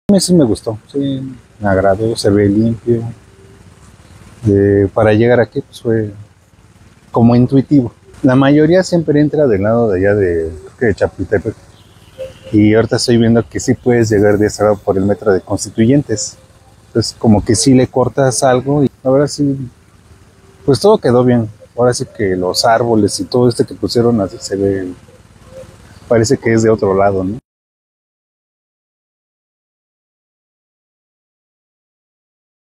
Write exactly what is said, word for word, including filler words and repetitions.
A mí sí me gustó, sí, me agradó, se ve limpio. Eh, para llegar aquí pues fue como intuitivo. La mayoría siempre entra del lado de allá de, creo que de Chapultepec. Y ahorita estoy viendo que sí puedes llegar de ese lado por el metro de Constituyentes. Entonces como que sí le cortas algo y ahora sí, pues todo quedó bien. Ahora sí que los árboles y todo este que pusieron así se ve, parece que es de otro lado, ¿no?